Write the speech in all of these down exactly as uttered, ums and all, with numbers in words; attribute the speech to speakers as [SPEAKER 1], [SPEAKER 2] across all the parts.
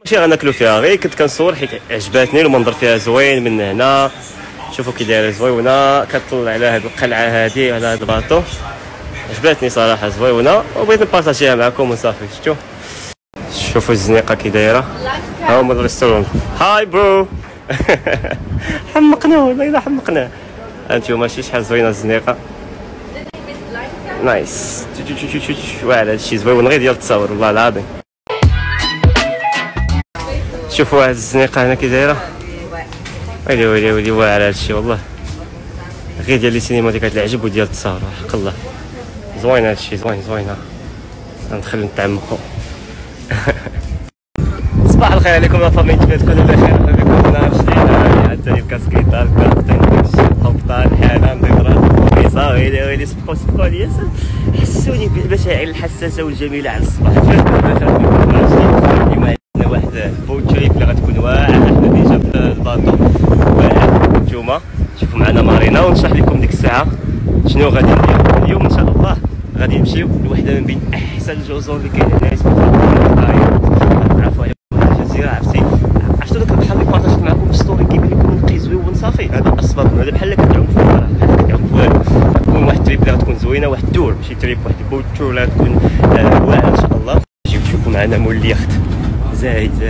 [SPEAKER 1] ماشي غناكلو فيها، غير كنت كنصور حيت عجباتني المنظر فيها زوين من هنا. شوفوا كي دايره زويونه، كتطلع على هاد القلعه هادي على هاد الباطو. عجباتني صراحه زويونه وبغيت نبارطاجيها معكم وصافي. شفتوا شوفوا الزنيقه كي دايره. ها هما الريستورون. هاي برو حمقنا والله الا حمقنا. انتم ماشي شحال زوينه الزنيقه. نايس. واعر هادشي زوين غير ديال التصاور والله العظيم. شوفوا هاد الزنيقه هنا كي دايره. ويلي ويلي ويلي واعر هادشي والله، غير ديال لي سينيماتيكات العجب وديال التصاور حق الله. زوين هادشي زوين زوين. غندخل نتعمقوا. صباح الخير عليكم يا فامي، تكونوا بخير بكم نهار جديد. عندي الكاسكيطه الكابتن القبطان حاله نضرب قيصه. ويلي ويلي سبقوا سبقوا عليا، حسوني بالمشاعر الحساسه والجميله على الصباح. اليوم عندنا واحد البوت تريب اللي غتكون واعره. حنا ديجا في الباطو واعر. نتوما شوفوا معنا مارينا ونشرح لكم ديك الساعه شنو غادي ندير اليوم. ان شاء الله غادي نمشيو لوحده من بين احسن الجزر اللي كاين هنا اسمها عفوا الجزيره. عرفتي عرفتوا داك البحر اللي بارطاجيت معكم في ستوري كيبان لكم نقي زوين صافي. هذا الصباب هذا بحال كتعوم في البحر، بحال كتعوم في والو. غتكون واحد التريب اللي غتكون زوينه، واحد التور ماشي تريب، واحد البوت تور اللي غتكون واعره ان شاء الله. نجيو تشوفوا معنا مول اليخت زاهي زاهي.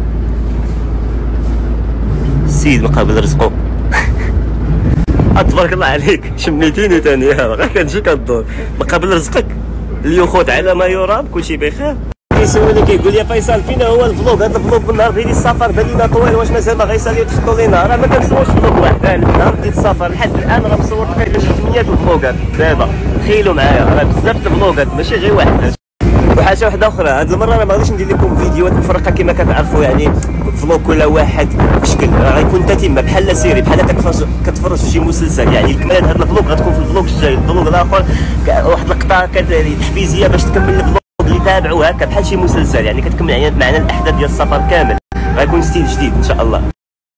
[SPEAKER 1] السيد مقابل رزقو. تبارك الله عليك، شميتيني ثاني غير كنجي كدور مقابل رزقك. اليخوت على ما يرام كلشي بخير. كيسولني كيقول لي فيصل فين هو الفلوق؟ هذا الفلوق بالنهار ديال السفر بان لينا طويل، واش مازال ما غيساليو تحطوا لينا؟ راه ما كنصورش فلوق واحد، النهار ديال السفر لحد الان راه مصور تقريبا شي ثمانية الفلوقات. دابا تخيلوا معايا راه بزاف الفلوقات ماشي غير واحد. وحاجه واحده اخرى، هاد المره انا ما غاديش ندير لكم فيديوهات مفرقه كما كتعرفوا، يعني فلوق كل واحد بشكل، راه غيكون تتمه بحال سيري، بحال كتفرج كتفرج في شي مسلسل. يعني الكمال هاد الفلوق غتكون في الفلوق الجاي. الفلوق الاخر واحد اللقطه تحفيزيه باش تكمل الفلوق اللي تابعوا هكا بحال شي مسلسل، يعني كتكمل معنا الاحداث ديال السفر كامل. غيكون ستيل جديد ان شاء الله.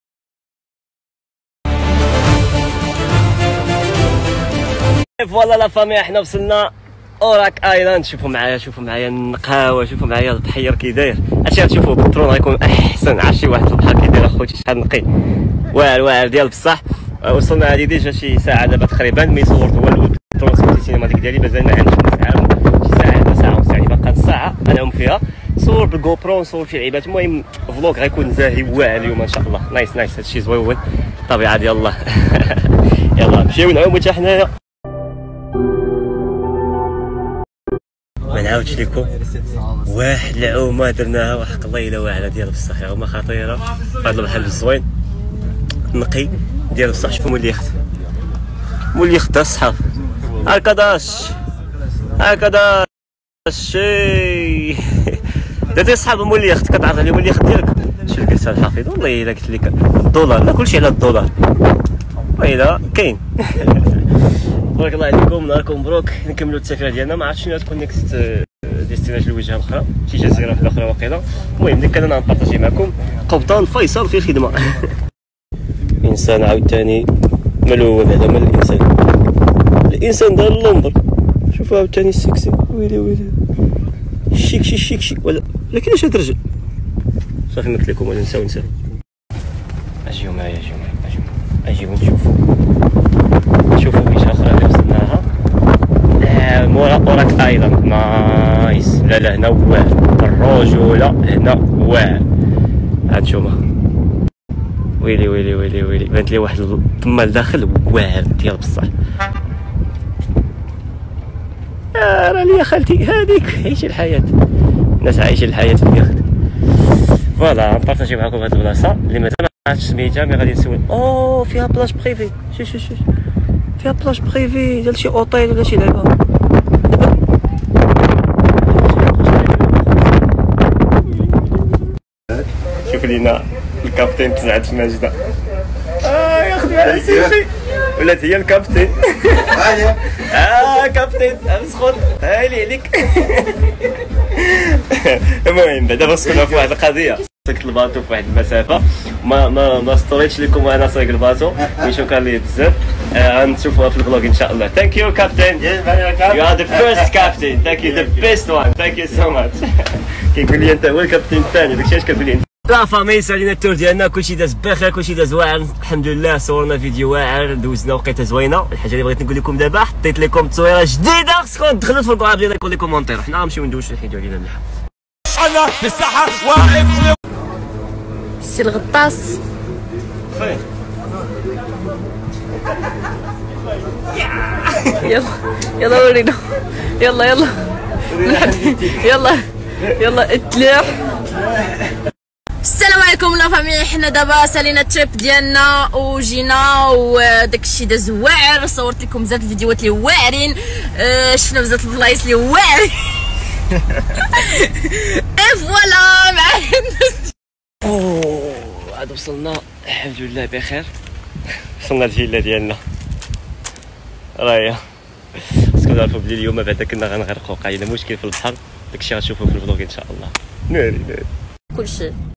[SPEAKER 1] فوالا لا فامي، احنا وصلنا اوراك ايلاند. شوفوا معايا شوفوا معايا النقاوه، شوفوا معايا البحير كي داير. هادشي غتشوفوا بالدرون غيكون احسن. عرفتي واحد في البحر كي داير اخوتي شحال نقي، واعر واعر ديال بصح. وصلنا هادي ديجا شي ساعه دابا تقريبا. مي صورت هو الدرون صورتي سينماتيك ديالي مازال ما عنديش نتعاون شي ساعه ولا ساعه ونص، يعني باقا نص ساعه انهم فيها. صور بالجو برو نصور شي لعيبات. المهم فلوق غيكون زاهي واعر اليوم ان شاء الله. نايس نايس هادشي زويون الطبيعه ديال الله. يلا نمشيو نعومو حتى حنايا. ما نعاودش لكم واحد العومه درناها وحق الله الا واعره ديال بصح. عومه خطيره في هذا البحر الزوين نقي ديال بصح. شوفوا مول اليخت، مول اليخت الصحاب هكذاش هكذاش شي درتي صحاب مول اليخت. كتعرض عليهم اليخت ديالك. شنو قلت الحفيظ والله الا قلت لك الدولار، لا كلشي على الدولار ويلا كاين. تبارك الله عليكم، نهاركم مبروك. نكملوا السفيره ديالنا. ما عرفتش شنو تكون نيكست ديستينيشن الوجهه الاخرى، شي جزيره في الاخرى واقيلا. المهم اللي كان انا نبارطاجي معكم قبطان فيصل في خدمه. انسان عاوتاني ملول هذا من الانسان. الانسان دار اللومبر. شوفوا عاوتاني السكسي. ويلي ويلي شيك شي شيك شي ولا لا كاينش هاد الرجل. صافي قلت لكم ولا نساو نساو. اجيو معايا اجيو معايا اجيو اجيو نشوفوا شوفوا وجهه اخرى اللي وصلناها. آه مورا اوراك ايلاند. نايس. لا لا هنا واعر الرجوله، هنا واعر. هانتوما ويلي ويلي ويلي ويلي بانت لي واحد الطمه لداخل واعر ديال بصح. آه راه ليا خالتي هذيك عيشي الحياه، الناس عايشين الحياه في اليخت. فوالا نبارطاجي معكم هاد البلاصه اللي مازال ما عرفتش سميتها، مي غادي نسول. اوه فيها بلاص بريفي. شوف شوف شوف فيها بلاص بريفي ديال شي اوطيل ولا شي لعبه. شوف لينا الكابتن تزعد في ماجده. اه يا اخي على سيدي ولات هي الكابتن. اه كابتن مسخون هايلي عليك. المهم بعدا غنسولو في واحد القضيه. سكت الباطو في واحد المسافه، ما ما ما ستوريتش لكم وانا سايق الباطو، مي شكرا ليه بزاف. غنشوفوها في الفلوج ان شاء الله. ثانك يو كابتن، يو ار ذا فيرست كابتن، ثانك يو ذا بيست وان، ثانك يو سو ماتش. كيقول لي انت هو الكابتن الثاني، داكشي علاش كتقول لي لا فامي سالينا التور ديالنا، كلشي داز بخير، كلشي داز واعر الحمد لله. صورنا فيديو واعر، دوزنا وقيته زوينه. الحاجه اللي بغيت نقول لكم دابا، حطيت لكم تصويره جديده، خصكم تدخلوا تفرجوا على بلي لي كومونتير. حنا غنمشيو ندوشو نحيدو علينا مليح.
[SPEAKER 2] انا في الساحه واقف.
[SPEAKER 3] السي الغطاس
[SPEAKER 1] فين
[SPEAKER 3] يلا يلا ورينا، يلا يلا يلا يلا اتلاح. السلام عليكم لا فامي، حنا دابا سالينا التريب ديالنا وجينا وداك الشيء داز واعر. صورت لكم بزاف الفيديوهات اللي واعرين، أه شفنا بزاف البلايص اللي واعرين. اي فوالا معايا الناس.
[SPEAKER 1] اوه عاد وصلنا الحمد لله بخير. وصلنا الفيلا ديالنا راهي. خصكم تعرفوا بلي اليوم بعدا كنا غنغرقوا، وقع لنا مشكل في البحر، داكشي غتشوفوه في الفلوق ان شاء الله. ناري ناري
[SPEAKER 3] كلشي